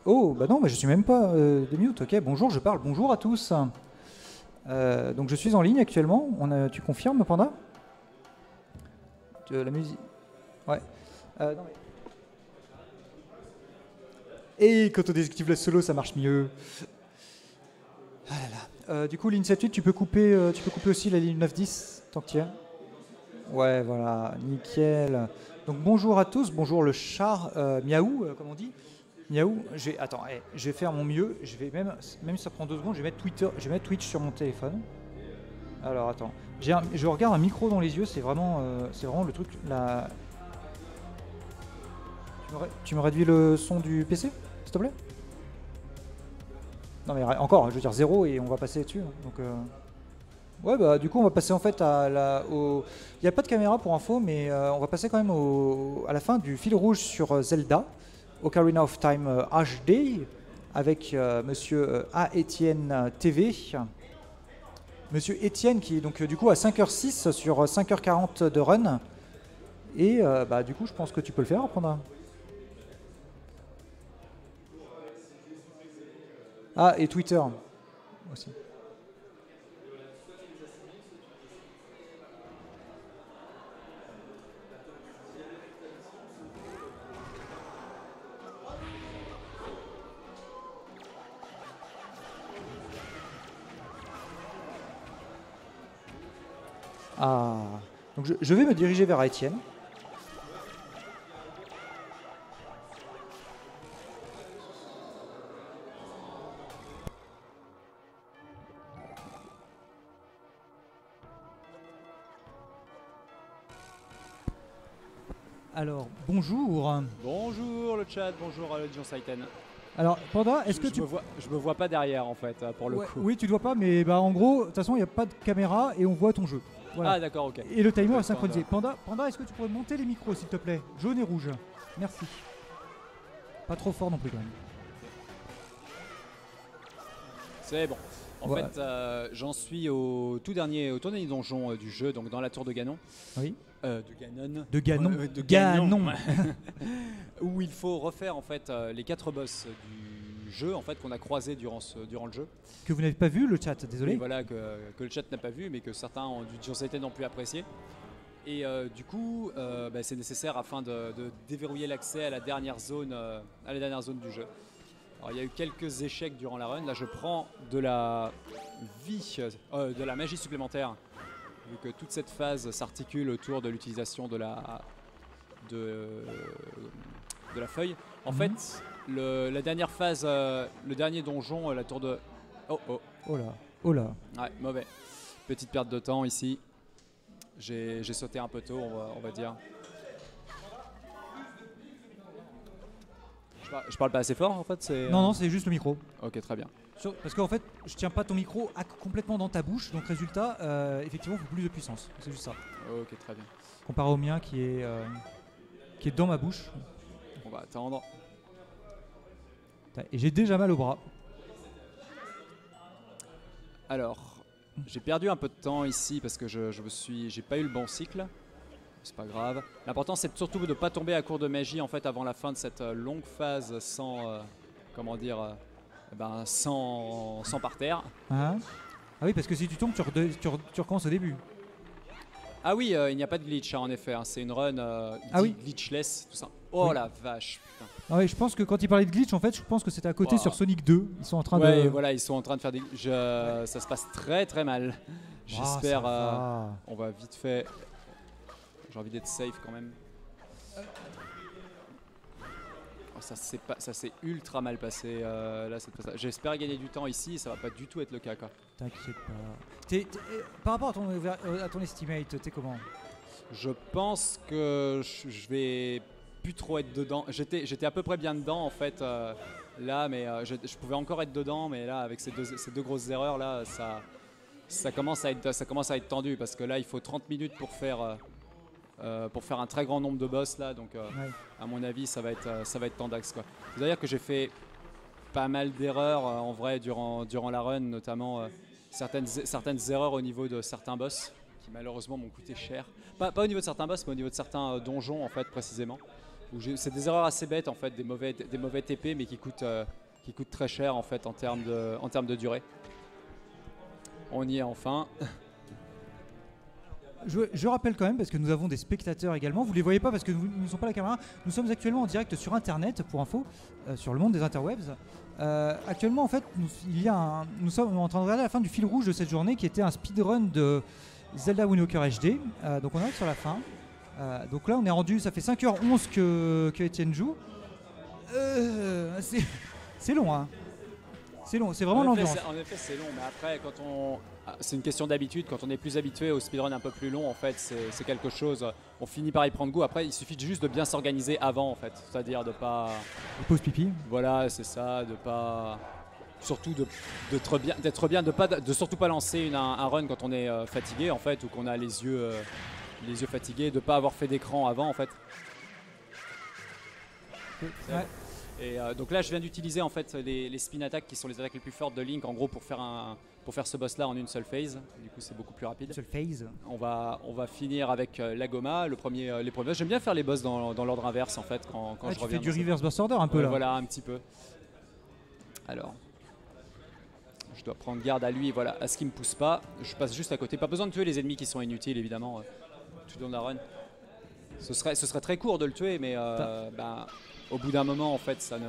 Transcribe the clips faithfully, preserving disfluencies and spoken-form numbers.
Oh, bah non, mais je suis même pas euh, de mute. Ok, bonjour, je parle. Bonjour à tous. Euh, donc je suis en ligne actuellement. On a, tu confirmes, Panda? De la musique. Ouais. Euh, non, mais... Et quand on désactive la solo, ça marche mieux. Ah là là. Euh, du coup, ligne sept huit, tu peux couper, euh, tu peux couper aussi la ligne neuf dix tant que tu y es. Ouais, voilà, nickel. Donc bonjour à tous, bonjour le char, euh, miaou, euh, comme on dit. Miaou, je vais, attends, hey, je vais faire mon mieux. Je vais même, même si ça prend deux secondes, je vais mettre Twitter, je vais mettre Twitch sur mon téléphone. Alors attends, j'ai un, je regarde un micro dans les yeux, c'est vraiment, euh, c'est vraiment le truc. La... Tu, me, tu me réduis le son du P C, s'il te plaît? Non mais encore, je veux dire zéro et on va passer dessus. Donc, euh... ouais, bah du coup on va passer en fait à la, au... Il n'y a pas de caméra pour info, mais euh, on va passer quand même au, à la fin du fil rouge sur Zelda. Ocarina of Time euh, H D avec euh, monsieur euh, A. Etienne T V. Monsieur Etienne qui est donc euh, du coup à cinq heures six sur cinq heures quarante de run. Et euh, bah du coup je pense que tu peux le faire, apprendre. Ah, et Twitter aussi. Ah, donc je, je vais me diriger vers Étienne. Alors, bonjour. Bonjour le chat, bonjour à l'audience Aiten. Alors, Panda, est-ce que je tu... Me vois, je me vois pas derrière en fait, pour le ouais, coup. Oui, tu ne vois pas, mais bah, en gros, de toute façon, il n'y a pas de caméra et on voit ton jeu. Voilà. Ah d'accord, ok. Et le timer est synchronisé. Panda, Panda est-ce que tu pourrais monter les micros, s'il te plaît? Jaune et rouge. Merci. Pas trop fort non plus quand même. C'est bon. En ouais. fait, euh, j'en suis au tout dernier, au tout dernier donjon euh, du jeu, donc dans la tour de Ganon. Oui. Euh, de Ganon. De Ganon. Euh, de Ganon. Ganon. Où il faut refaire en fait euh, les quatre boss du jeu en fait qu'on a croisés durant, ce, durant le jeu. Que vous n'avez pas vu le chat, désolé. Oui, voilà, que, que le chat n'a pas vu, mais que certains ont, du Dion Saiten ont pu apprécier. Et euh, du coup, euh, bah, c'est nécessaire afin de, de déverrouiller l'accès à la dernière zone, euh, à la dernière zone du jeu. Alors, il y a eu quelques échecs durant la run. Là, je prends de la vie, euh, de la magie supplémentaire, vu que toute cette phase s'articule autour de l'utilisation de la de, de la feuille. En mm-hmm. fait, le, la dernière phase, euh, le dernier donjon, euh, la tour de oh oh oh là oh là. Ouais, mauvais. Petite perte de temps ici. J'ai sauté un peu tôt, on va, on va dire. Je, par, je parle pas assez fort en fait. Non, non, c'est juste le micro. Ok, très bien. Sur, parce qu'en fait, je tiens pas ton micro à, complètement dans ta bouche, donc résultat, euh, effectivement, il faut plus de puissance. C'est juste ça. Ok, très bien. Comparé au mien qui est, euh, qui est dans ma bouche. On va attendre. Et j'ai déjà mal au bras. Alors, j'ai perdu un peu de temps ici parce que je, je me suis, j'ai pas eu le bon cycle. C'est pas grave. L'important c'est surtout de ne pas tomber à court de magie en fait avant la fin de cette longue phase sans, euh, comment dire, euh, ben, sans, sans par terre. Ah. ah oui, parce que si tu tombes, tu, re tu, re tu recommences au début. Ah oui, euh, il n'y a pas de glitch hein, en effet. Hein, c'est une run euh, ah oui. glitchless, tout ça. Oh oui. la vache, putain. Ah oui, je pense que quand il parlait de glitch, en fait, je pense que c'était à côté wow. sur Sonic deux. Ils sont en train ouais, de. voilà, ils sont en train de faire des. Je... Ouais. Ça se passe très très mal. J'espère. Oh, euh, on va vite fait. J'ai envie d'être safe quand même. Oh, ça s'est ultra mal passé euh, là. J'espère gagner du temps ici. Ça va pas du tout être le cas quoi. T'inquiète pas. T es, t es, par rapport à ton, à ton estimate, t'es comment? Je pense que je vais plus trop être dedans. J'étais à peu près bien dedans en fait euh, là, mais euh, je, je pouvais encore être dedans, mais là avec ces deux, ces deux grosses erreurs là, ça, ça commence à être, ça commence à être tendu parce que là il faut trente minutes pour faire, euh, euh, pour faire un très grand nombre de boss là, donc euh, ouais. à mon avis ça va être, euh, ça va être tendax quoi. C'est-à-dire que j'ai fait pas mal d'erreurs euh, en vrai durant, durant la run, notamment euh, certaines, certaines erreurs au niveau de certains boss qui malheureusement m'ont coûté cher. Pas, pas au niveau de certains boss, mais au niveau de certains euh, donjons en fait précisément. où c'est des erreurs assez bêtes en fait, des mauvais, des mauvais T P mais qui coûtent, euh, qui coûtent très cher en fait en termes de, en termes de durée. On y est enfin. Je, je rappelle quand même, parce que nous avons des spectateurs également, vous ne les voyez pas parce que nous ne sommes pas à la caméra, nous sommes actuellement en direct sur Internet, pour info, euh, sur le monde des interwebs. Euh, actuellement, en fait, nous, il y a un, nous sommes en train de regarder la fin du fil rouge de cette journée qui était un speedrun de Zelda Wind Waker H D. Euh, donc on arrive sur la fin. Euh, donc là, on est rendu, ça fait cinq heures onze que, que Étienne joue. Euh, c'est long, hein. C'est long, c'est vraiment l'ambiance. En effet, c'est long, mais après, quand on, c'est une question d'habitude. Quand on est plus habitué au speedrun un peu plus long, en fait, c'est quelque chose. On finit par y prendre goût. Après, il suffit juste de bien s'organiser avant, en fait, c'est-à-dire de pas. Pause pipi. Voilà, c'est ça, de pas. Surtout de d'être bien, d'être bien, de pas, de surtout pas lancer une, un, un run quand on est euh, fatigué, en fait, ou qu'on a les yeux, euh, les yeux fatigués, de pas avoir fait d'écran avant, en fait. Ouais. Et euh, donc là, je viens d'utiliser en fait les, les spin attaques qui sont les attaques les plus fortes de Link, en gros pour faire un, pour faire ce boss là en une seule phase. Du coup, c'est beaucoup plus rapide. Une seule phase. On va, on va finir avec euh, la Goma, le premier, euh, les premiers. J'aime bien faire les boss dans, dans l'ordre inverse en fait quand, quand Ah, je tu reviens. fais du reverse boss order un peu ouais, là. Voilà, un petit peu. Alors, je dois prendre garde à lui, voilà, à ce qu'il me pousse pas. Je passe juste à côté. Pas besoin de tuer les ennemis qui sont inutiles évidemment. Euh, tout dans la run. Ce serait, ce serait très court de le tuer, mais euh, bah, au bout d'un moment en fait, ça ne.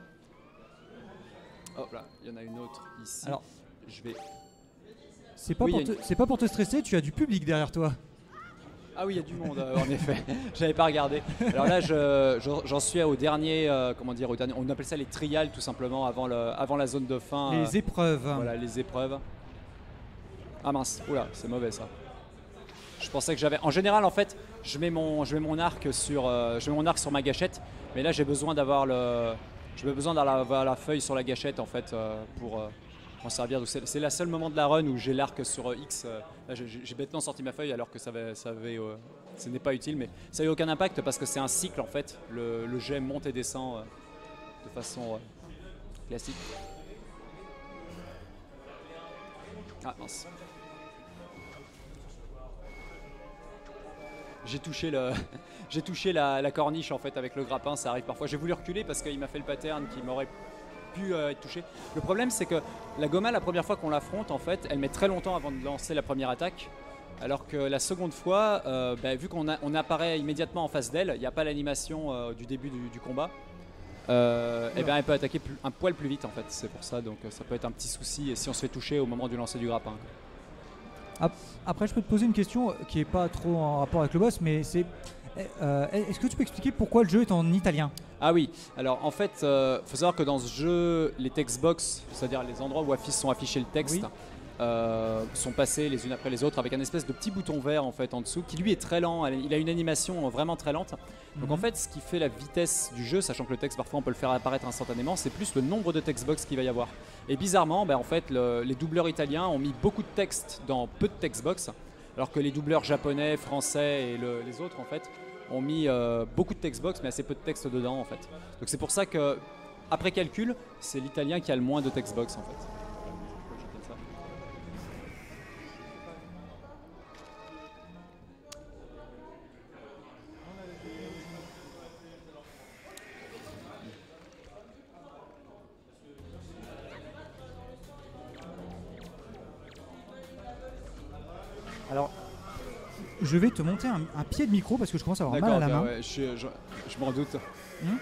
Oh là, il y en a une autre ici. Alors, je vais. C'est pas, oui, une... une... pas pour te stresser, tu as du public derrière toi. Ah oui, il y a du monde euh, en effet. J'avais pas regardé. Alors là, j'en je, je, suis au dernier, euh, comment dire, au dernier. On appelle ça les trials tout simplement avant, le, avant la zone de fin. Les euh, épreuves. Voilà, les épreuves. Ah mince, oula, c'est mauvais ça. Je pensais que j'avais. En général, en fait, je mets mon, je mets mon arc sur, euh, je mets mon arc sur ma gâchette, mais là, j'ai besoin d'avoir le. J'ai besoin d'avoir la feuille sur la gâchette en fait euh, pour euh, m'en servir. C'est le seul moment de la run où j'ai l'arc sur euh, X. Euh, là j'ai bêtement sorti ma feuille alors que ça avait, ça avait, euh, ce n'est pas utile, mais ça n'a eu aucun impact parce que c'est un cycle en fait. Le, le jet monte et descend euh, de façon euh, classique. Ah mince. J'ai touché, le j'ai touché la, la corniche en fait avec le grappin, ça arrive parfois. J'ai voulu reculer parce qu'il m'a fait le pattern qui m'aurait pu euh, être touché. Le problème c'est que la Goma, la première fois qu'on l'affronte en fait, elle met très longtemps avant de lancer la première attaque. Alors que la seconde fois, euh, bah, vu qu'on on apparaît immédiatement en face d'elle, il n'y a pas l'animation euh, du début du, du combat, euh, et bien elle peut attaquer plus, un poil plus vite en fait. C'est pour ça, donc ça peut être un petit souci si on se fait toucher au moment du lancer du grappin. Après, je peux te poser une question qui n'est pas trop en rapport avec le boss, mais c'est euh, est-ce que tu peux expliquer pourquoi le jeu est en italien? Ah oui, alors en fait, il euh, faut savoir que dans ce jeu, les textbox, c'est-à-dire les endroits où sont affichés le texte, oui. euh, sont passés les unes après les autres avec un espèce de petit bouton vert en fait en dessous, qui lui est très lent, il a une animation vraiment très lente. Donc mm-hmm. en fait, ce qui fait la vitesse du jeu, sachant que le texte parfois on peut le faire apparaître instantanément, c'est plus le nombre de textbox qu'il va y avoir. Et bizarrement, ben, en fait, le, les doubleurs italiens ont mis beaucoup de texte dans peu de textbox, alors que les doubleurs japonais, français et le, les autres en fait ont mis euh, beaucoup de textbox mais assez peu de texte dedans en fait. Donc c'est pour ça que, après calcul, c'est l'italien qui a le moins de textbox en fait. Alors, je vais te monter un, un pied de micro parce que je commence à avoir mal à la main. Ouais, je, je, je m'en doute. Hum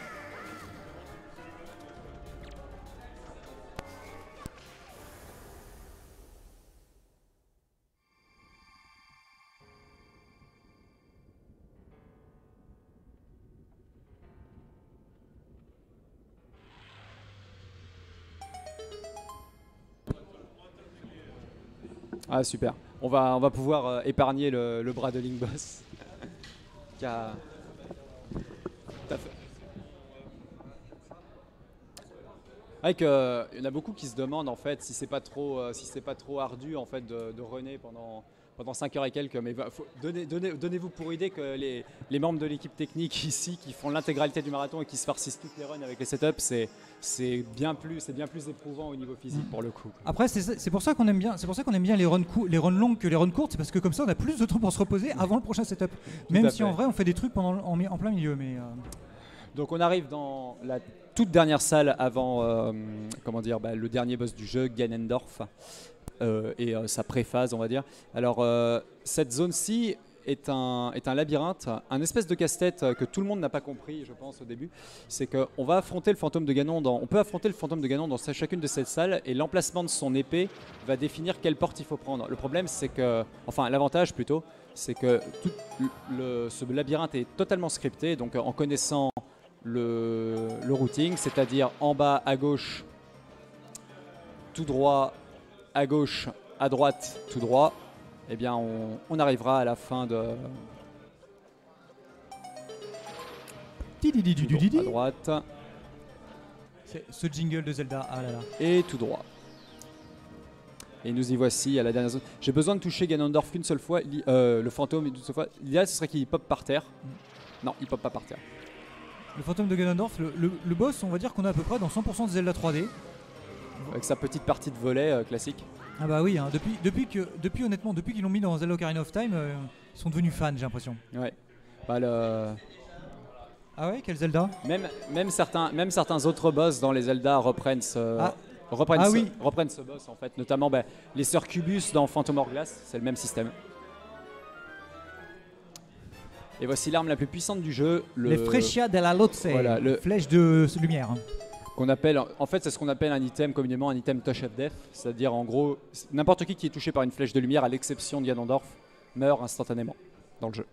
Ah super, on va, on va pouvoir euh, épargner le, le bras de Link Boss. Qui a... Tout à fait. Avec, euh, il y en a beaucoup qui se demandent en fait si c'est pas trop, euh, si c'est pas trop ardu en fait de, de runner pendant, pendant cinq heures et quelques. Mais faut, donnez, donnez, donnez-vous pour idée que les, les membres de l'équipe technique ici qui font l'intégralité du marathon et qui se farcissent toutes les runs avec les setups, c'est c'est bien plus, c'est bien plus éprouvant au niveau physique mmh. pour le coup. Après c'est pour ça qu'on aime bien, c'est pour ça qu'on aime bien les runs les runs longues que les runs courtes, c'est parce que comme ça on a plus de temps pour se reposer avant le prochain setup. Même si fait. En vrai on fait des trucs pendant en, en plein milieu, mais. Euh... Donc on arrive dans la toute dernière salle avant euh, comment dire, bah, le dernier boss du jeu, Ganondorf, euh, et euh, sa préphase, on va dire. Alors euh, cette zone-ci est un, est un labyrinthe, un espèce de casse-tête que tout le monde n'a pas compris, je pense, au début. C'est qu'on va affronter le fantôme de Ganon, dans, on peut affronter le fantôme de Ganon dans chacune de ces salles, et l'emplacement de son épée va définir quelle porte il faut prendre. Le problème, c'est que, enfin l'avantage plutôt, c'est que tout le, ce labyrinthe est totalement scripté, donc en connaissant le, le routing, c'est-à-dire en bas à gauche, tout droit, à gauche, à droite, tout droit, eh bien on, on arrivera à la fin de... Toujours à droite. C'est ce jingle de Zelda, ah là là. Et tout droit. Et nous y voici à la dernière zone. J'ai besoin de toucher Ganondorf qu'une seule fois, euh, le fantôme une seule fois. L'idéal ce serait qu'il pop par terre. Mm. Non, il pop pas par terre. Le fantôme de Ganondorf, le, le, le boss, on va dire qu'on est à peu près dans cent pour cent de Zelda trois D. Avec sa petite partie de volet euh, classique. Ah bah oui, hein, depuis, depuis, que, depuis honnêtement, depuis qu'ils l'ont mis dans Zelda Ocarina of Time, euh, ils sont devenus fans, j'ai l'impression. Ouais. Bah le... Ah ouais, quel Zelda? Même, même, certains, même certains autres boss dans les Zelda reprennent ce, ah. reprennent ah ce, oui. reprennent ce boss en fait. Notamment bah, les sœurs Cubus dans Phantom Hourglass, c'est le même système. Et voici l'arme la plus puissante du jeu. Le... Les Freccia della Lotse, voilà, le... flèche de lumière. Hein. Qu'on appelle, en fait, c'est ce qu'on appelle un item communément un item Touch of Death, c'est-à-dire en gros, n'importe qui qui est touché par une flèche de lumière, à l'exception de Ganondorf, meurt instantanément dans le jeu.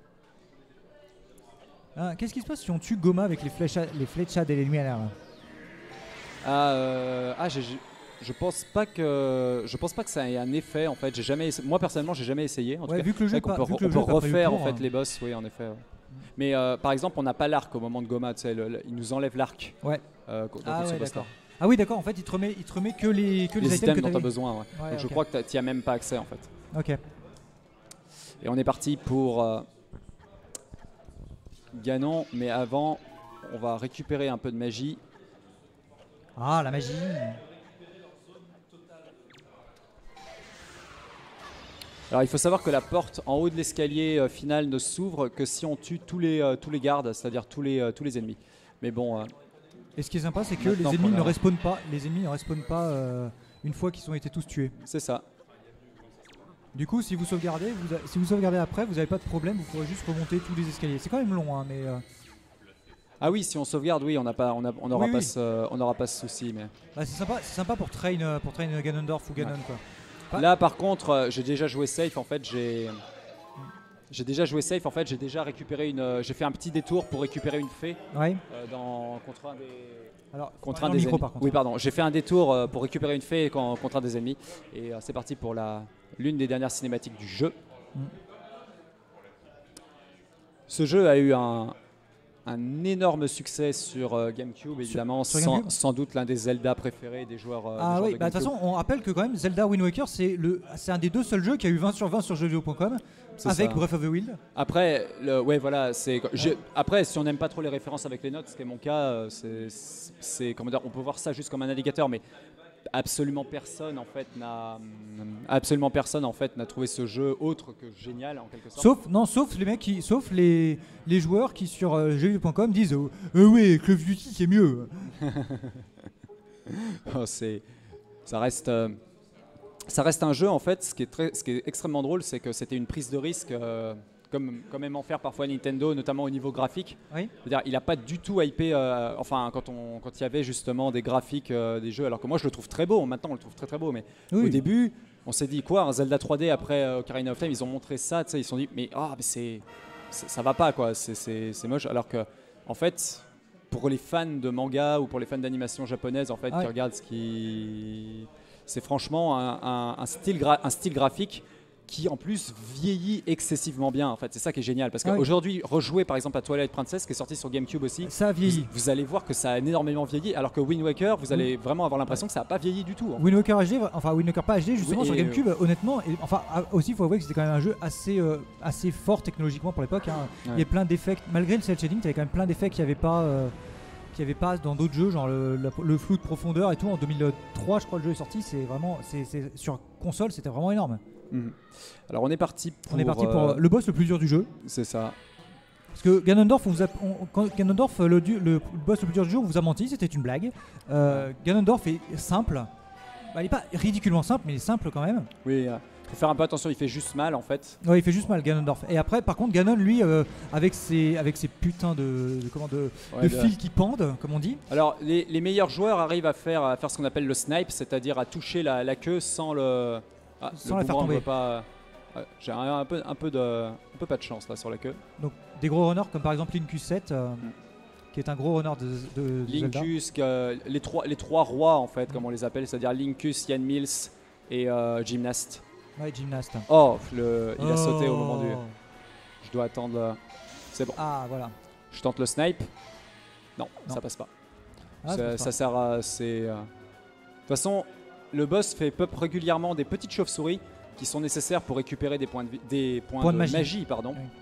Ah, qu'est-ce qui se passe si on tue Goma avec les Fleccia, les Fleccia della lumière? Ah, euh, ah j'ai, je pense pas que, je pense pas que ça ait un effet en fait. J'ai jamais, essa... moi personnellement, j'ai jamais essayé. En ouais, tout vu cas, que le jeu, on pas, peut, vu que on le peut jeu refaire pour, en fait hein. les boss, oui, en effet. Ouais. Mais euh, par exemple, on n'a pas l'arc au moment de Goma, tu sais, le, le, il nous enlève l'arc. Ouais. Euh, ah ouais, d'accord. Ah oui, d'accord. En fait, il te remet, il te remet que les, que les, les items, items que dont tu as besoin. besoin. Ouais. Ouais, Donc je okay. crois que tu n'y as même pas accès en fait. Ok. Et on est parti pour euh, Ganon, mais avant, on va récupérer un peu de magie. Ah, la magie. Alors il faut savoir que la porte en haut de l'escalier euh, final ne s'ouvre que si on tue tous les, euh, tous les gardes, c'est-à-dire tous les, euh, tous les ennemis. Mais bon... Euh, Et ce qui est sympa, c'est que les ennemis ne respawnent pas, les ennemis ne respawnent pas euh, une fois qu'ils ont été tous tués. C'est ça. Du coup, si vous sauvegardez, vous a, si vous sauvegardez après, vous n'avez pas de problème, vous pourrez juste remonter tous les escaliers. C'est quand même long, hein, mais... Euh... Ah oui, si on sauvegarde, oui, on n'aura pas, on a, on aura oui, pas, oui. Ce, on aura pas ce souci. Mais... Bah, c'est sympa, c'est sympa pour train, pour train Ganondorf ou Ganon, ouais. Quoi. Pas... Là, par contre, euh, j'ai déjà joué safe. En fait, j'ai, j'ai déjà joué safe. En fait, j'ai déjà récupéré une. Euh, j'ai fait un petit détour pour récupérer une fée. Ouais. Euh, dans contre un des. Alors, contre un des micro, ennemis. par contre. Oui, pardon. J'ai fait un détour euh, pour récupérer une fée quand, contre un des ennemis. Et euh, c'est parti pour la l'une des dernières cinématiques du jeu. Mm. Ce jeu a eu un. Un énorme succès sur euh, GameCube, évidemment, sur, sur sans, GameCube sans doute l'un des Zelda préférés des joueurs. Euh, ah des oui, de bah de toute façon, on rappelle que quand même Zelda Wind Waker, c'est le, c'est un des deux seuls jeux qui a eu vingt sur vingt sur jeux vidéo point com avec ça. Breath of the Wild. Après, le, ouais, voilà, c'est. Ouais. Après, si on n'aime pas trop les références avec les notes, ce qui est mon cas, c'est, c'est comment dire, on peut voir ça juste comme un indicateur, mais absolument personne en fait n'a absolument personne en fait n'a trouvé ce jeu autre que génial en quelque sorte. Sauf non, sauf les mecs qui, sauf les les joueurs qui sur euh, jeux vidéo point com disent oh, euh, ouais, Call of Duty c'est mieux. oh, c'est ça reste euh, ça reste un jeu en fait. Ce qui est très, ce qui est extrêmement drôle, c'est que c'était une prise de risque. Euh, Comme, comme aime en faire parfois Nintendo, notamment au niveau graphique. Oui. C'est-à-dire, il n'a pas du tout hypé, euh, enfin, quand, on, quand il y avait justement des graphiques euh, des jeux, alors que moi je le trouve très beau, maintenant on le trouve très très beau, mais oui. Au début, on s'est dit quoi, un Zelda trois D après euh, Ocarina of Time, ils ont montré ça, ils se sont dit, mais, oh, mais c'est, c'est, ça va pas, quoi, c'est, c'est, c'est moche, alors que, en fait, pour les fans de manga ou pour les fans d'animation japonaise, en fait, ah, qui regardent ce qui. C'est franchement un, un, un, style, gra... un style graphique qui en plus vieillit excessivement bien en fait, c'est ça qui est génial parce qu'aujourd'hui ah oui. rejouer par exemple à Twilight Princess qui est sorti sur GameCube aussi, ça a vieilli. Vous, vous allez voir que ça a énormément vieilli alors que Wind Waker vous allez mmh. vraiment avoir l'impression que ça n'a pas vieilli du tout. Hein. Wind Waker H D, enfin Wind Waker pas H D justement oui, sur GameCube euh... honnêtement, et, enfin aussi il faut avouer que c'était quand même un jeu assez, euh, assez fort technologiquement pour l'époque, hein. Ouais. Il y a plein d'effets, malgré le cel shading il y avait quand même plein d'effets qu'il n'y avait pas euh, qu'il n'y avait pas dans d'autres jeux, genre le, le, le flou de profondeur et tout. En deux mille trois je crois le jeu est sorti, c'est vraiment, c'est, c'est, sur console c'était vraiment énorme. Mmh. Alors on est parti pour, on est parti pour euh, le boss le plus dur du jeu. C'est ça. Parce que Ganondorf, on vous a, on- quand Ganondorf, le, du- le boss le plus dur du jeu, on vous a menti, c'était une blague. Euh, Ganondorf est simple. Bah, il est pas ridiculement simple, mais il est simple quand même. Oui, euh, faut faire un peu attention, il fait juste mal en fait. Ouais, il fait juste mal, Ganondorf. Et après, par contre, Ganon, lui, euh, avec ses, avec ses putains de, de, comment, de, Ouais, de de- fils qui pendent, comme on dit. Alors, les, les meilleurs joueurs arrivent à faire, à faire ce qu'on appelle le snipe, c'est-à-dire à toucher la, la queue sans le. Ah, Sans le la faire boomerang tomber. veut pas. Ouais, j'ai un, un peu, un peu de, un peu pas de chance là sur la queue. Donc, des gros runners comme par exemple Linkus sept, euh, Mm. qui est un gros runner de, de, de Zelda. Linkus, euh, les trois, les trois rois en fait, comme on les appelle, c'est-à-dire Linkus, Yann Mills et euh, Gymnast. Ouais, gymnaste. Oh, le, il a sauté au moment du. Oh. Je dois attendre. le- C'est bon. Ah, voilà. Je tente le snipe. Non, Non. ça passe pas. Ah, ça, c'est pas ça grave. sert à. c'est, euh, De toute façon, le boss fait pop régulièrement des petites chauves-souris qui sont nécessaires pour récupérer des points de, vi- des points Points de de magie. magie. pardon. Oui.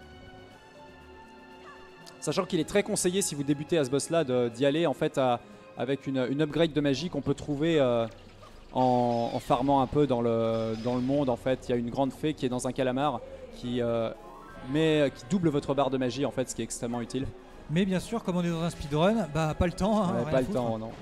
Sachant qu'il est très conseillé si vous débutez à ce boss-là de- d'y aller en fait à- avec une, une upgrade de magie qu'on peut trouver euh, en, en farmant un peu dans le, dans le monde. En fait, il y a une grande fée qui est dans un calamar qui, euh, met- qui double votre barre de magie en fait, ce qui est extrêmement utile. Mais bien sûr, comme on est dans un speedrun, bah pas le temps. hein, Ouais, rien pas à le foutre. temps, non.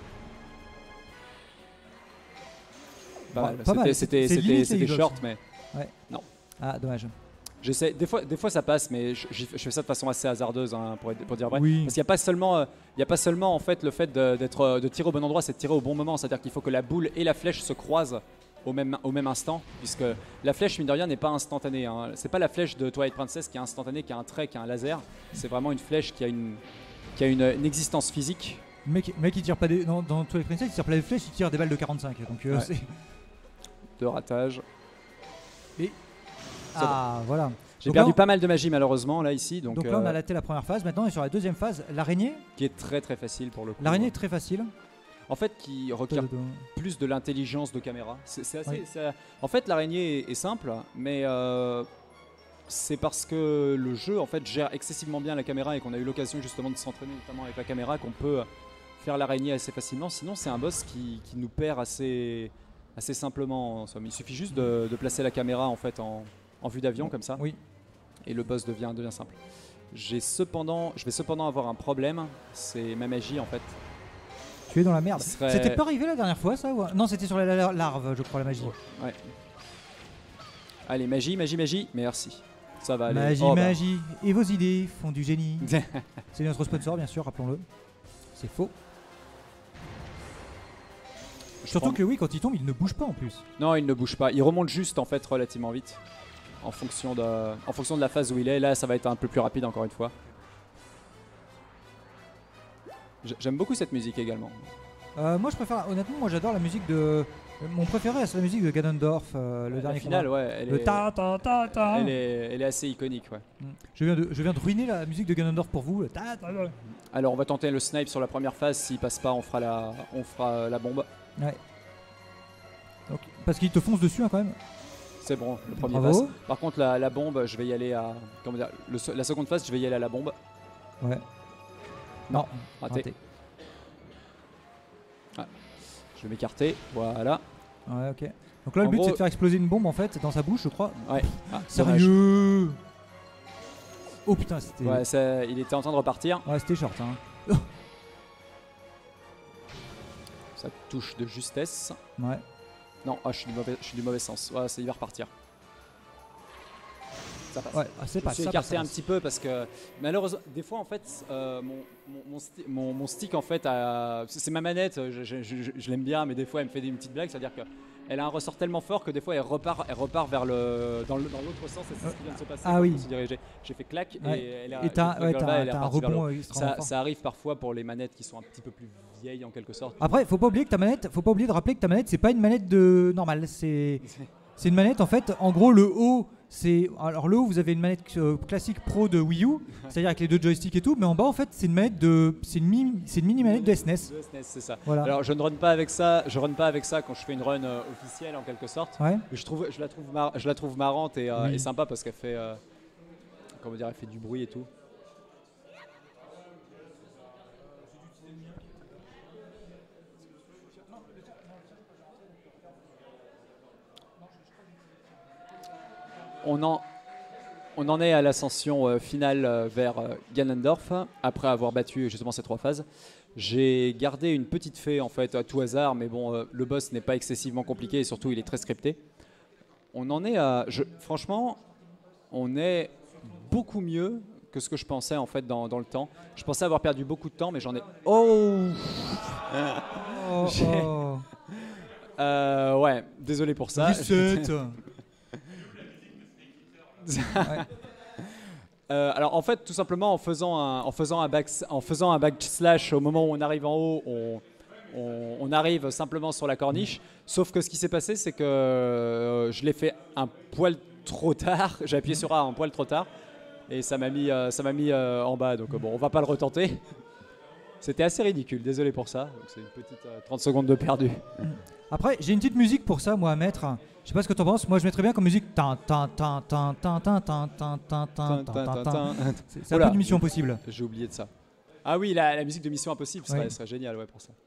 Pas Bon, mal. pas mal, C'était- c'est- C'était c'est c'était- limite, c'était les short, mais Ah, dommage. j'essaie. Des fois, des fois ça passe, mais je, j'y- je fais ça de façon assez hasardeuse, hein, pour, être- pour dire vrai. Oui. Parce qu'il n'y a pas seulement, euh, il y a pas seulement en fait le fait de, d'être, euh, de tirer au bon endroit, c'est de tirer au bon moment. C'est-à-dire qu'il faut que la boule et la flèche se croisent au même, au même instant, puisque la flèche mine de rien n'est pas instantanée. Hein. C'est pas la flèche de Twilight Princess qui est instantanée, qui a un trait, qui a un laser. C'est vraiment une flèche qui a une, qui a une, une existence physique. Le mec, le mec, il tire pas des. Dans, dans Twilight Princess, il tire pas des flèches, il tire des balles de quarante-cinq. Donc, euh, Ouais. c'est. De ratage. Ah, voilà. J'ai Donc perdu là, on- pas mal de magie malheureusement là ici, donc, Donc là, on a euh, laté la première phase. Maintenant, on est sur la deuxième phase. L'araignée. qui est très très facile pour le coup. L'araignée est très facile. En fait, qui requiert plus de l'intelligence de caméra. C'est, c'est assez, Oui. c'est- En fait, l'araignée est, est simple, mais euh, c'est parce que le jeu en fait gère excessivement bien la caméra et qu'on a eu l'occasion justement de s'entraîner notamment avec la caméra qu'on peut faire l'araignée assez facilement. Sinon, c'est un boss qui, qui nous perd assez, assez simplement. En somme. Il suffit juste de, de placer la caméra en fait en, en vue d'avion comme ça, Oui. et le boss devient, devient simple. J'ai cependant, je vais cependant avoir un problème. C'est ma magie en fait. Tu es dans la merde. Il serait- C'était pas arrivé la dernière fois, ça ou... Non, c'était sur la la- larve, je crois, la magie. Ouais. Allez, magie, magie, magie. Merci. Ça va aller. Magie, Oh, bah. magie. Et vos idées font du génie. C'est notre sponsor, bien sûr, rappelons-le. C'est faux. Je Surtout prends- que oui, quand il tombe, il ne bouge pas en plus. Non, il ne bouge pas. Il remonte juste en fait relativement vite. En fonction de, en fonction de la phase où il est. Là, ça va être un peu plus rapide encore une fois. J- J'aime beaucoup cette musique également. Euh, moi, je préfère, honnêtement, moi j'adore la musique de. Mon préféré, c'est la musique de Ganondorf, euh, le la dernier finale, combat. ouais, elle Le est, ta ta ta ta. elle est, elle est assez iconique, ouais. Mm. Je viens, de, je viens de ruiner la musique de Ganondorf pour vous. le ta ta ta. Alors, on va tenter le snipe sur la première phase. S'il passe pas, on fera la, on fera la bombe. Ouais. Donc, parce qu'il te fonce dessus hein, quand même. C'est bon, le premier Bravo. passe. Par contre, la, la bombe, je vais y aller à, comment dire, le se- la seconde phase, je vais y aller à la bombe. Ouais. Non, raté. raté. Je vais m'écarter. Voilà. Ouais, ok. Donc là, le En but gros- c'est de faire exploser une bombe en fait dans sa bouche, je crois. Ouais. Ah, dommage. Sérieux. Oh putain, c'était. Ouais, ça- il était en train de repartir. Ouais, c'était short. Hein. Ça touche de justesse. Ouais. Non, ah, je, suis du mauvais, je suis du mauvais sens. Ouais, ça, il va repartir. Ça passe. Ouais, ah, c'est Je pas me suis ça. écarté passe, un ça petit peu parce que malheureusement, des fois en fait, euh, mon, mon, mon, sti- mon- mon stick en fait, a- c'est c'est ma manette, je, je- je- je l'aime bien, mais des fois elle me fait des petites blagues, c'est-à-dire qu'elle a un ressort tellement fort que des fois elle repart, elle repart vers le, dans le- dans l'autre sens et c'est ce qui vient de se passer. Ah quand oui. je me suis dirigé. J'ai fait clac Ouais. et elle a, Et t'as le ouais, Golva, t'as- elle est t'as un repartie vers le haut. rebond extrêmement Ça, fort. ça arrive parfois pour les manettes qui sont un petit peu plus vieilles en quelque sorte. Après, faut pas oublier que ta manette, faut pas oublier de rappeler que ta manette, c'est pas une manette de normale, c'est c'est une manette en fait. En gros, le haut, c'est alors le haut, vous avez une manette euh, classique pro de Wii U, c'est-à-dire avec les deux joysticks et tout, mais en bas en fait, c'est une manette de, c'est une mini, c'est une mini manette de S N E S. De S N E S, c'est ça. Voilà. Alors je ne run pas avec ça, je run pas avec ça quand je fais une run euh, officielle en quelque sorte. Ouais. Mais je, trouve, je, la trouve mar- je la trouve marrante et, euh, Oui. et sympa parce qu'elle fait, euh, comment dire, elle fait du bruit et tout. On en, on en est à l'ascension euh, finale euh, vers euh, Ganondorf, après avoir battu justement ces trois phases. J'ai gardé une petite fée en fait à tout hasard, mais bon, euh, le boss n'est pas excessivement compliqué et surtout il est très scripté. On en est à, je, franchement, on est beaucoup mieux que ce que je pensais en fait dans, dans le temps. Je pensais avoir perdu beaucoup de temps, mais j'en ai. Oh, Oh, J'ai- oh. euh, ouais, désolé pour ça. Reset. Euh, alors en fait, tout simplement en faisant un, en faisant un, back, en faisant un backslash au moment où on arrive en haut, on, on, on arrive simplement sur la corniche. Sauf que ce qui s'est passé, c'est que euh, je l'ai fait un poil trop tard. J'ai appuyé sur A un poil trop tard et ça m'a mis, euh, ça m'a mis euh, en bas. Donc euh, bon, on va pas le retenter. C'était assez ridicule. Désolé pour ça. Donc, c'est une petite euh, trente secondes de perdu. Après, j'ai une petite musique pour ça, moi, à mettre. Je sais pas ce que t'en penses. Moi, je mettrais bien comme musique. Tin, tin, tin, tin, tin, tin, tin, tin, tin, tin, tin, tin. C'est c'est un Oula. peu de Mission Impossible. J'ai oublié de ça. Ah oui, la, la musique de Mission Impossible, ce serait, Oui. ce serait génial, ouais, pour ça.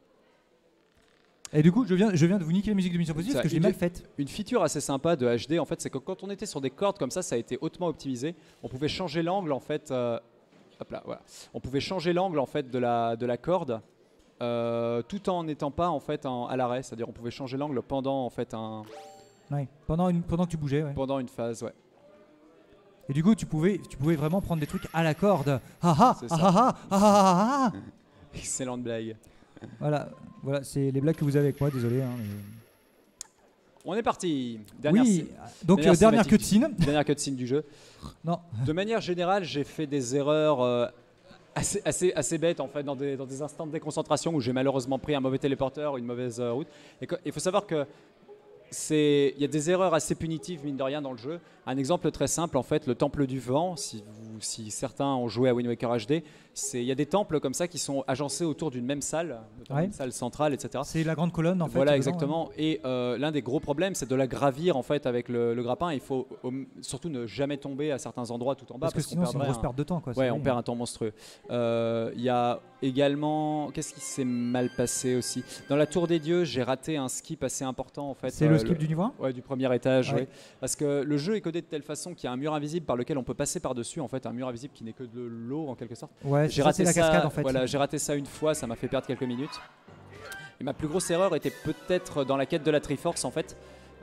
Et du coup, je viens, je viens de vous niquer la musique de Mission Impossible Ça, parce que je l'ai une- mal faite. Une feature assez sympa de H D, en fait, c'est que quand on était sur des cordes comme ça, ça a été hautement optimisé. On pouvait changer l'angle, en fait. euh, hop là, voilà. On pouvait changer l'angle, en fait, de la, de la corde, euh, tout en n'étant pas, en fait, en- à l'arrêt. C'est-à-dire, on pouvait changer l'angle pendant, en fait, un, Ouais. Pendant, une, pendant que tu bougeais. Ouais. pendant une phase, ouais. Et du coup, tu pouvais, tu pouvais vraiment prendre des trucs à la corde. Ah ah C'est ah ça. ah ah ah ah ah. Excellente blague. Voilà, voilà, c'est les blagues que vous avez avec moi. Désolé. Hein, mais- On est parti. Dernière, Oui. ci- Donc dernière euh, dernière cinématique. cutscene. dernière cutscene du jeu. Non. De manière générale, j'ai fait des erreurs euh, assez, assez, assez bêtes en fait, dans des, dans des instants de déconcentration où j'ai malheureusement pris un mauvais téléporteur, une mauvaise euh, route. Et que- il faut savoir que c'est, il y a des erreurs assez punitives mine de rien dans le jeu. Un exemple très simple en fait, le temple du vent. Si, vous, si certains ont joué à Wind Waker H D, c'est, il y a des temples comme ça qui sont agencés autour d'une même salle, notamment Ouais. une salle centrale, et cetera. C'est la grande colonne en fait. Voilà, dedans, exactement. Et euh, l'un des gros problèmes, c'est de la gravir en fait avec le, le grappin. Il faut au- surtout ne jamais tomber à certains endroits tout en bas Parce que qu'on sinon, c'est une perdrait grosse un- perte de temps. Quoi. Ouais, c'est on vrai. perd un temps monstrueux. Euh, Il y a également, qu'est-ce qui s'est mal passé aussi? Dans la Tour des Dieux, j'ai raté un skip assez important en fait. C'est Euh, le skip du niveau un. Ouais, du premier étage, Ouais. ouais. Parce que le jeu est codé de telle façon qu'il y a un mur invisible par lequel on peut passer par-dessus, en fait, un mur invisible qui n'est que de l'eau en quelque sorte. Ouais, J'ai ça, raté c'est la ça, cascade en fait. voilà, j'ai raté ça une fois, ça m'a fait perdre quelques minutes. Et ma plus grosse erreur était peut-être dans la quête de la Triforce en fait.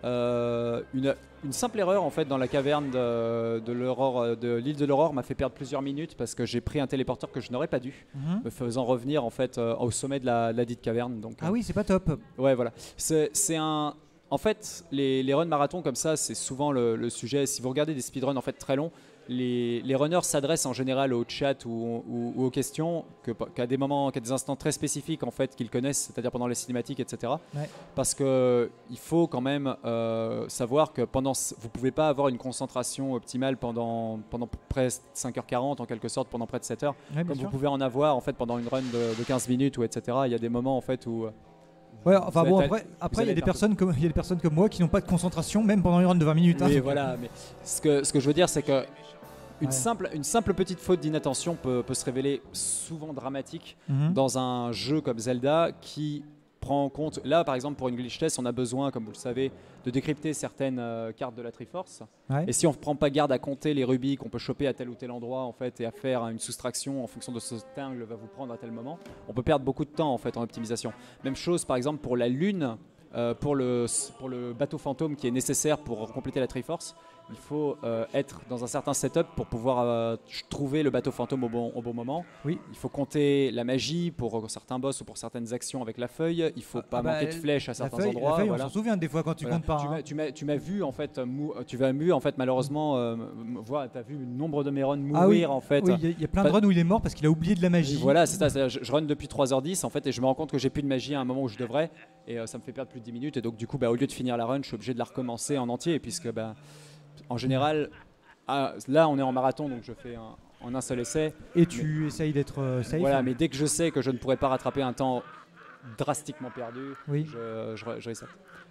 Euh, une, une simple erreur en fait dans la caverne de, de l'aurore, de l'île de l'aurore m'a fait perdre plusieurs minutes parce que j'ai pris un téléporteur que je n'aurais pas dû, Mhm. me faisant revenir en fait euh, au sommet de la, de la dite caverne. Donc, Ah oui, c'est pas top. euh, ouais, voilà. C'est c'est un. En fait, les, les runs marathon comme ça, c'est souvent le, le sujet. Si vous regardez des speedruns en fait très longs, les, les runners s'adressent en général au chat ou, ou- ou aux questions que- qu'à des moments, qu'à des instants très spécifiques en fait qu'ils connaissent, c'est-à-dire pendant les cinématiques, et cetera. Ouais. Parce que il faut quand même euh, savoir que pendant, ce- vous pouvez pas avoir une concentration optimale pendant pendant près de cinq heures quarante en quelque sorte, pendant près de sept heures, Ouais, bien comme sûr. vous pouvez en avoir en fait pendant une run de, de quinze minutes ou et cetera. Il y a des moments en fait où euh, Ouais, enfin vous bon, êtes- après, après il y allez a des être un personnes comme il y a des personnes comme moi qui n'ont pas de concentration même pendant une run de vingt minutes. hein. oui, voilà, mais ce que, ce que je veux dire, c'est que une, Ouais. simple, une simple petite faute d'inattention peut, peut se révéler souvent dramatique Mhm. dans un jeu comme Zelda qui prend en compte. Là, par exemple, pour une glitch test, on a besoin, comme vous le savez, de décrypter certaines euh, cartes de la Triforce. Ouais. Et si on ne prend pas garde à compter les rubis qu'on peut choper à tel ou tel endroit, en fait, et à faire une soustraction en fonction de ce angle va vous prendre à tel moment, on peut perdre beaucoup de temps en fait en optimisation. Même chose, par exemple, pour la lune. Euh, pour, le, pour le bateau fantôme qui est nécessaire pour compléter la Triforce, il faut euh, être dans un certain setup pour pouvoir euh, trouver le bateau fantôme au bon, au bon moment. Oui. Il faut compter la magie pour certains boss ou pour certaines actions avec la feuille. Il faut pas Ah bah, manquer de flèches à La certains feuille, endroits. la feuille, voilà. on s'en souvient des fois quand tu Voilà. comptes pas. Tu hein. m'as- tu m'as tu m'as vu en fait mou- tu vas mu en fait malheureusement euh, m- voilà, tu as vu le nombre de mes runs mourir Ah oui, en fait. Oui, il y a- il y, a plein de Pas- runs où il est mort parce qu'il a oublié de la magie. Voilà, c'est ça, c'est-à-dire, je, je run depuis trois heures dix en fait et je me rends compte que j'ai plus de magie à un moment où je devrais et euh, ça me fait perdre plus de dix minutes et donc du coup bah, au lieu de finir la run, je suis obligé de la recommencer en entier puisque bah, en général ah, là on est en marathon donc je fais un- en un seul essai. Et tu essayes d'être euh, safe. Voilà, mais dès que je sais que je ne pourrais pas rattraper un temps drastiquement perdu, Oui. je, je, je reset.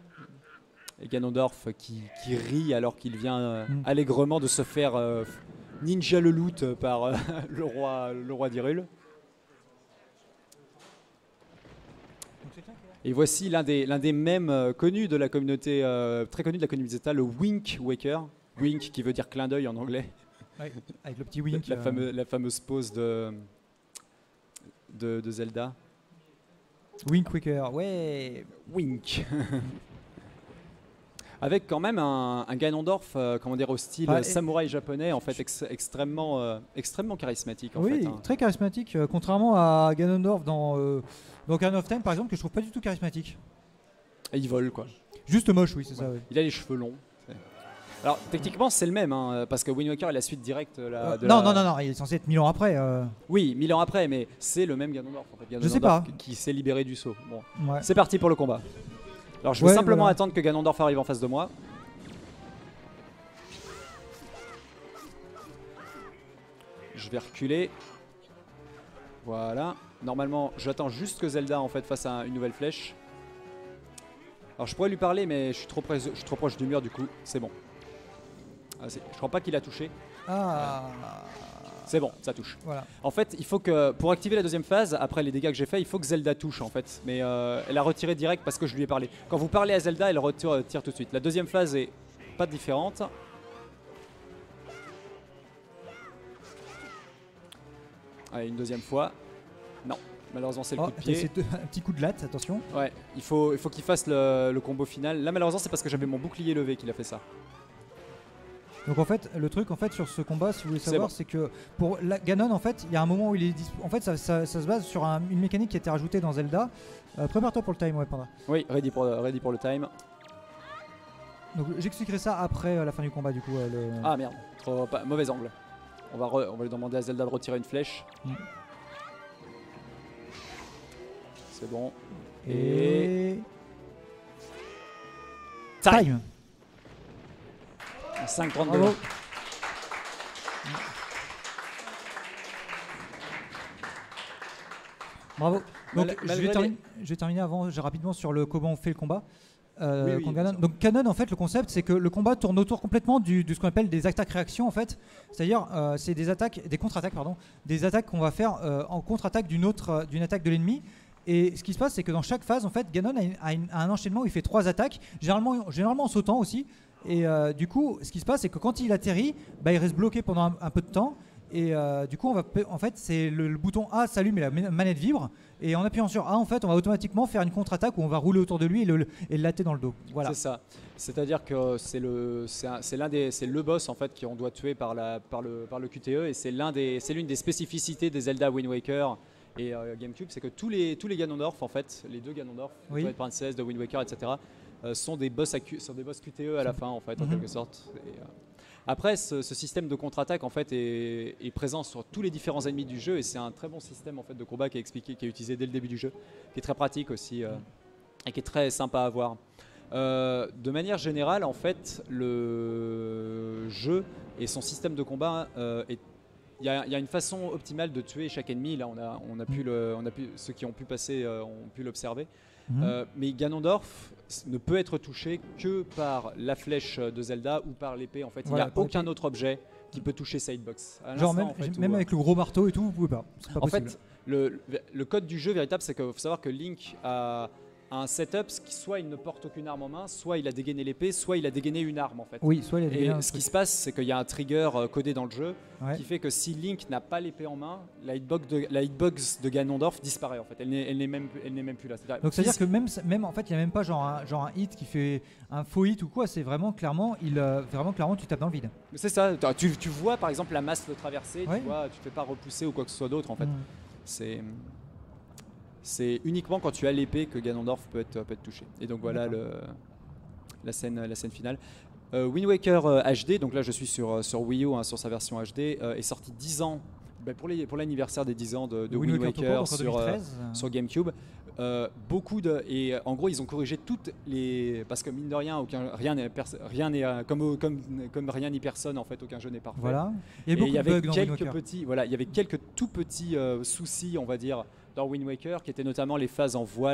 Et Ganondorf qui, qui rit alors qu'il vient euh, Mm. allègrement de se faire euh, ninja le loot par euh, le roi, le roi d'Hyrule. Et voici l'un des, l'un des mèmes euh, connus de la communauté, euh, très connu de la communauté Zelda, le Wink Waker. Wink qui veut dire clin d'œil en anglais. Ouais, avec le petit Wink. la, euh, fameuse, la fameuse pose de, de, de Zelda. Wink Quicker, ouais. Wink. Avec quand même un, un Ganondorf, euh, comment dire, au style Bah, et- samouraï japonais, en fait, ex- extrêmement, euh, extrêmement charismatique, en Oui, fait. hein. très charismatique, euh, contrairement à Ganondorf dans, euh, dans Ocarina of Time, par exemple, que je trouve pas du tout charismatique. Et il vole, quoi. Juste moche, oui, c'est ça. Oui. Il a les cheveux longs. C'est- Alors, techniquement, c'est le même, hein, parce que Wind Waker est la suite directe euh, la- Euh, de non, la- non, non, non, il est censé être mille ans après. euh, Oui, mille ans après, mais c'est le même Ganondorf. En fait, Je sais Ganondorf pas. qui s'est libéré du sceau. Bon. ouais. C'est parti pour le combat. Alors, je vais Ouais, simplement voilà. attendre que Ganondorf arrive en face de moi. Je vais reculer. Voilà. Normalement, j'attends juste que Zelda en fait fasse un- une nouvelle flèche. Alors, je pourrais lui parler, mais je suis trop, près- je suis trop proche du mur, du coup, c'est bon. Ah, c'est- je crois pas qu'il a touché. Ah, C'est bon, ça touche. voilà. En fait, il faut que pour activer la deuxième phase, après les dégâts que j'ai fait, il faut que Zelda touche en fait. Mais euh, elle a retiré direct parce que je lui ai parlé. Quand vous parlez à Zelda, elle retire, retire tout de suite. La deuxième phase est pas différente. Allez, une deuxième fois. Non, malheureusement c'est le Oh, coup de pied. c'est deux- un petit coup de latte, attention. Ouais, il faut, il faut qu'il fasse le, le combo final. Là, malheureusement, c'est parce que j'avais mon bouclier levé qu'il a fait ça. Donc en fait, le truc en fait sur ce combat, si vous voulez C'est savoir, bon. c'est que pour la Ganon, en fait, il y a un moment où il est dis- en fait, ça, ça- ça se base sur un- une mécanique qui a été rajoutée dans Zelda. Euh, Prépare-toi pour le time, ouais, Panda. Oui, ready pour, ready pour le time. Donc j'expliquerai ça après euh, la fin du combat, du coup. euh, le- Ah merde, trop, pas- mauvais angle. On va, re- on va lui demander à Zelda de retirer une flèche. Mm. C'est bon. Et Time. time. cinq trente-deux. Bravo. Bravo. Donc Mal- je, malgré vais terminer, je vais terminer avant, j'ai rapidement sur le comment on fait le combat. Euh, Oui, oui, contre bien Ganon. sûr. Donc Ganon, en fait, le concept, c'est que le combat tourne autour complètement du, de ce qu'on appelle des attaques-réactions, en fait. C'est-à-dire, euh, c'est des attaques, des contre-attaques, pardon, des attaques qu'on va faire euh, en contre-attaque d'une autre, euh, d'une attaque de l'ennemi. Et ce qui se passe, c'est que dans chaque phase, en fait, Ganon a, une- a une- a un enchaînement où il fait trois attaques, généralement, généralement en sautant aussi. Et euh, du coup, ce qui se passe, c'est que quand il atterrit, bah, il reste bloqué pendant un, un peu de temps. Et euh, du coup, on va, pe- en fait, c'est le, le bouton A s'allume et la man- manette vibre. Et en appuyant sur A, en fait, on va automatiquement faire une contre-attaque où on va rouler autour de lui et le, le- et le latter dans le dos. Voilà. C'est ça. C'est-à-dire que c'est le, c'est un- c'est l'un des, c'est le boss en fait qu'on doit tuer par la, par le, par le Q T E et c'est l'un des, c'est l'une des spécificités des Zelda Wind Waker et euh, GameCube, c'est que tous les, tous les Ganondorf en fait, les deux Ganondorf, Oui. Twilight Princess, de Wind Waker, et cetera, euh, sont des boss, à Q- sont des boss Q T E à la fin en fait, en Mhm. quelque sorte. Et, euh, après, ce, ce système de contre-attaque en fait est, est présent sur tous les différents ennemis du jeu et c'est un très bon système en fait de combat qui est expliqué, qui est utilisé dès le début du jeu, qui est très pratique aussi euh, et qui est très sympa à voir. Euh, de manière générale, en fait, le jeu et son système de combat, euh, est- il y, a il y a une façon optimale de tuer chaque ennemi. Là, on a, on a pu, le, on a pu, ceux qui ont pu passer euh, ont pu l'observer. Mhm. Euh, mais Ganondorf ne peut être touché que par la flèche de Zelda ou par l'épée. En fait, Voilà, il n'y a par aucun l'épée. autre objet qui peut toucher Sidebox. À Genre l'instant, même, en fait, même où, avec le gros marteau et tout, vous pouvez pas. C'est pas en possible. fait, le, le code du jeu véritable, c'est qu'il faut savoir que Link a, a un setup, qui soit il ne porte aucune arme en main, soit il a dégainé l'épée, soit il a dégainé une arme en fait. oui, soit il y a des Et liens, ce truc. qui se passe, c'est qu'il y a un trigger euh, codé dans le jeu Ouais. qui fait que si Link n'a pas l'épée en main, la hitbox de, la hitbox de Ganondorf disparaît en fait. Elle n'est elle n'est même, elle n'est même plus là. C'est-à-dire- Donc c'est-à-dire que même, même en fait, il n'y a même pas genre un, genre un hit qui fait un faux hit ou quoi. C'est vraiment clairement, il, euh, vraiment clairement, tu tapes dans le vide. C'est ça. Tu, tu vois par exemple la masse le traverser, Ouais. tu vois, tu te fais pas repousser ou quoi que ce soit d'autre en fait. Mhm. C'est c'est uniquement quand tu as l'épée que Ganondorf peut être, peut être touché. Et donc voilà le, la, scène, la scène finale. Euh, Wind Waker euh, H D, donc là je suis sur, euh, sur Wii U, hein, sur sa version H D, euh, est sorti dix ans, bah, pour les- pour l'anniversaire des dix ans de, de Wind, tout court, Waker donc en sur, euh, deux mille treize. sur GameCube. Euh, beaucoup de et euh, en gros ils ont corrigé toutes les parce que mine de rien aucun rien n'est perso- rien n'est euh, comme au- comme comme rien ni personne en fait aucun jeu n'est parfait. Voilà. Il y a Et beaucoup il y de avait bugs dans Wind quelques Waker. petits, voilà, il y avait quelques tout petits euh, soucis, on va dire, dans Wind Waker, qui étaient notamment les phases en voile,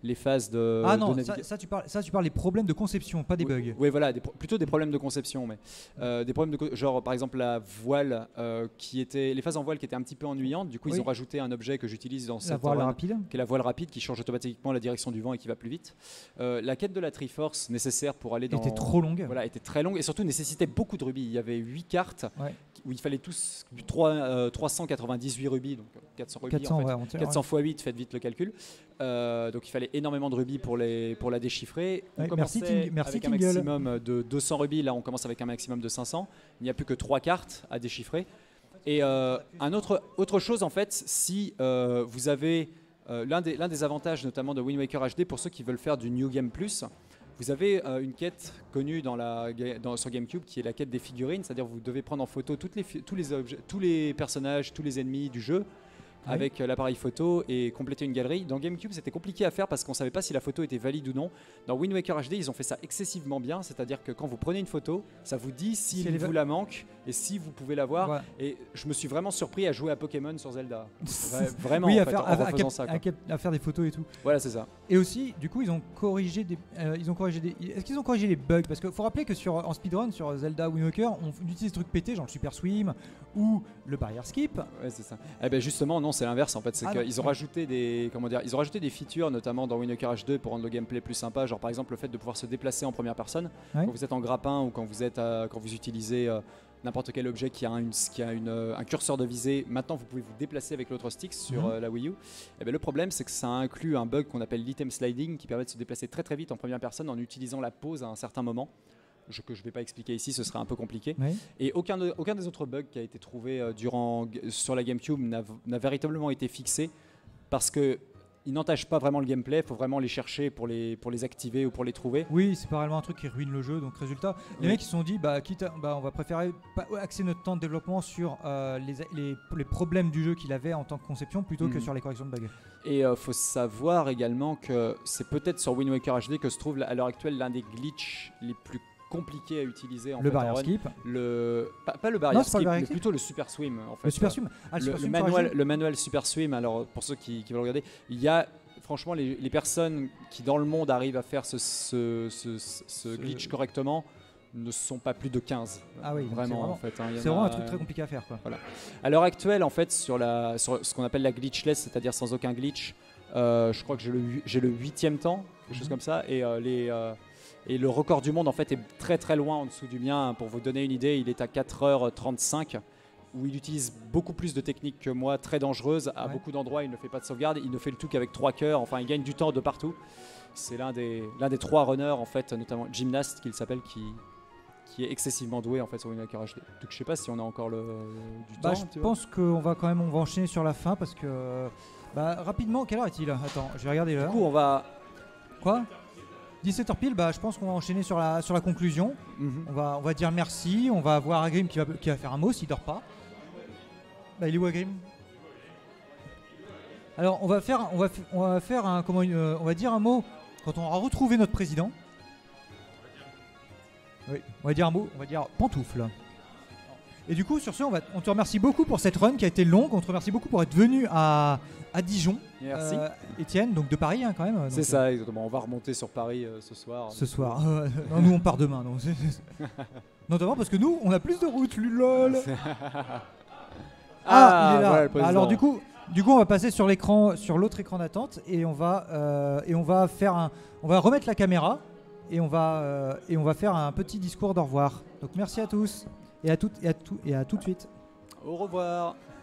les phases de. Ah non, de ça, naviga- ça, tu parles, ça tu parles des problèmes de conception, pas des Oui, bugs. Oui, voilà, des pro- plutôt des problèmes de conception, mais euh, des problèmes de co- genre par exemple la voile euh, qui était, les phases en voile qui étaient un petit peu ennuyantes. Du coup, Oui. ils ont rajouté un objet que j'utilise dans La cette voile run, rapide. qui est la voile rapide qui change automatiquement la direction du vent et qui va plus vite. Euh, la quête de la Triforce nécessaire pour aller dans. Était trop longue. Voilà, était très longue et surtout nécessitait beaucoup de rubis. Il y avait huit cartes Ouais. où il fallait tous trois, euh, trois cent quatre-vingt-dix-huit rubis, donc quatre cents rubis. quatre cents, en fait. ouais, on tient, quatre cents ouais. fois huit, faites vite le calcul. Euh, donc il fallait énormément de rubis pour, les, pour la déchiffrer. On Ouais, merci, commençait Ting- merci, avec un Tingle. maximum de deux cents rubis, là on commence avec un maximum de cinq cents. Il n'y a plus que trois cartes à déchiffrer. Et euh, un autre, autre chose en fait, si euh, vous avez euh, l'un des, l'un des avantages notamment de Wind Waker H D pour ceux qui veulent faire du New Game Plus, vous avez euh, une quête connue dans la, ga- dans, sur GameCube qui est la quête des figurines, c'est-à-dire vous devez prendre en photo toutes les, fi- tous, les objets, tous les personnages, tous les ennemis du jeu Oui. avec euh, l'appareil photo et compléter une galerie. Dans GameCube, c'était compliqué à faire parce qu'on ne savait pas si la photo était valide ou non. Dans Wind Waker H D, ils ont fait ça excessivement bien, c'est-à-dire que quand vous prenez une photo, ça vous dit Si s'il elle est vous va- la manque et si vous pouvez la voir. Ouais. Et je me suis vraiment surpris à jouer à Pokémon sur Zelda. Vra- Vraiment, oui, en à fait, faire, en à- à refaisant cap- ça. à quoi. cap- à faire des photos et tout. Voilà, c'est ça. Et aussi, du coup, ils ont corrigé des, euh, ils ont corrigé des. Est-ce qu'ils ont corrigé les bugs? Parce qu'il faut rappeler que sur en speedrun sur Zelda Wind Waker, on utilise des trucs pétés, genre le Super Swim ou le barrière skip. Ouais, c'est ça. Eh ben justement, non, c'est l'inverse en fait. C'est Ah non. qu'ils ont rajouté des, comment dire, ils ont rajouté des features, notamment dans Wind Waker H deux pour rendre le gameplay plus sympa. Genre par exemple le fait de pouvoir se déplacer en première personne Ouais. quand vous êtes en grappin ou quand vous êtes, à- quand vous utilisez euh, n'importe quel objet qui a, une, qui a une, euh, un curseur de visée. Maintenant, vous pouvez vous déplacer avec l'autre stick sur Mhm. euh, la Wii U. Eh ben, le problème, c'est que ça inclut un bug qu'on appelle l'item sliding qui permet de se déplacer très très vite en première personne en utilisant la pause à un certain moment. Je, que je ne vais pas expliquer ici, ce serait un peu compliqué. Ouais. Et aucun, de- aucun des autres bugs qui a été trouvé euh, durant, sur la GameCube n'a n'a véritablement été fixé parce que ils n'entachent pas vraiment le gameplay. Il faut vraiment les chercher pour les, pour les activer ou pour les trouver. Oui, c'est pas réellement un truc qui ruine le jeu. Donc résultat, les Oui. mecs ils se sont dit, bah quitte, à- bah on va préférer pas axer notre temps de développement sur euh, les, les, les problèmes du jeu qu'il avait en tant que conception plutôt que Mhm. sur les corrections de bugs. Et il faut savoir également que c'est peut-être sur Wind Waker H D que se trouve à l'heure actuelle l'un des glitches les plus compliqués à utiliser en Le fait, en barrière run. skip, Le, pas, pas le barrière c'est pas le skip, barrière mais skip. plutôt le super swim. En fait, le Super Ouais. Swim. Ah, le, le, Super le Swim manuel, corrigé. le manuel Super Swim, alors pour ceux qui, qui veulent regarder, il y a franchement les, les personnes qui dans le monde arrivent à faire ce, ce, ce, ce- ce Ce- glitch correctement ne sont pas plus de quinze. Ah oui, donc c'est vraiment, vraiment- en fait. hein, il y en C'est vraiment a- un truc très compliqué à faire quoi. À l'heure actuelle, en fait, sur, la, sur ce qu'on appelle la glitchless, c'est-à-dire sans aucun glitch, euh, je crois que j'ai le, hu- j'ai le huitième temps, quelque chose Mhm. comme ça, et, euh, les, euh, et le record du monde en fait est très très loin en dessous du mien. Pour vous donner une idée, il est à quatre heures trente-cinq, où il utilise beaucoup plus de techniques que moi, très dangereuses. À Ouais. beaucoup d'endroits, il ne fait pas de sauvegarde, il ne fait le tout qu'avec trois cœurs. Enfin, il gagne du temps de partout. C'est l'un des, l'un des trois runners, en fait, notamment Gymnast, qu'il s'appelle, qui, qui est excessivement doué en fait sur Wind Waker H D. Donc je sais pas si on a encore le, du Bah, temps. je tu vois. pense qu'on va quand même on va enchaîner sur la fin parce que bah, rapidement, quelle heure est-il? Attends, je vais regarder Du l'heure. coup, on va. Quoi dix-sept heures pile, bah, je pense qu'on va enchaîner sur la, sur la conclusion. Mhm. On va, on va dire merci, on va voir Agrim qui va, qui va faire un mot s'il dort pas. Bah, il est où Agrim? Alors on va faire, on va, f- on va faire un, comment, une- euh, on va dire un mot quand on aura retrouvé notre président. Oui, on va dire un mot, on va dire pantoufle. Et du coup sur ce, on, va, on te remercie beaucoup pour cette run qui a été longue. On te remercie beaucoup pour être venu à, à Dijon. Merci. Euh, Étienne, donc de Paris hein, quand même. C'est Donc, ça, exactement. On va remonter sur Paris euh, ce soir. Ce soir. Euh, non, nous on part demain. Donc c'est- c'est- Notamment parce que nous on a plus de route, lol. Ah, il est là. ouais, le président. Alors du coup, du coup, on va passer sur l'écran, sur l'autre écran d'attente, et on va euh, et on va faire un, on va remettre la caméra et on va euh, et on va faire un petit discours d'au revoir. Donc merci à tous et à toutes et à tout et à tout de suite. Au revoir.